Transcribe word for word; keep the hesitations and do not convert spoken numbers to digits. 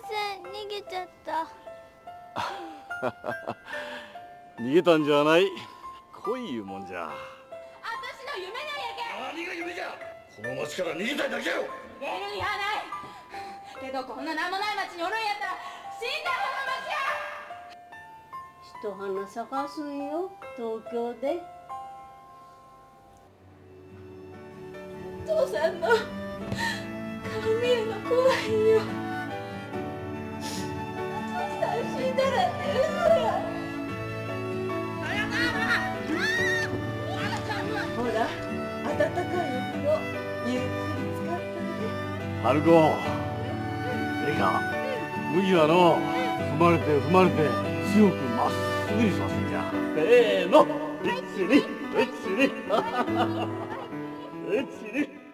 せん、逃げちゃった。 逃げたんじゃない。恋いうもんじゃ。 私の夢なんやけ。 何が夢じゃ。この町から逃げたいだけよ。 出るんやない。けどこんな何もない町におるんやったら死んだ方の町や。 一花咲かすんよ、東京で。 父さんの顔見るの怖いよ。父さん死んだらって嘘や。ほら、温かいお風呂ゆっくり使ってね。 春子、ええか、麦はの踏まれて踏まれて強くまっすぐに育つんじゃ。せーの、一二一二一二。